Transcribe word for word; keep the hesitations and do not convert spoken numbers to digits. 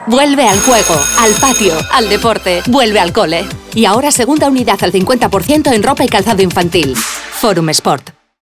Vuelve al juego, al patio, al deporte, vuelve al cole. Y ahora segunda unidad al cincuenta por ciento en ropa y calzado infantil. Forum Sport.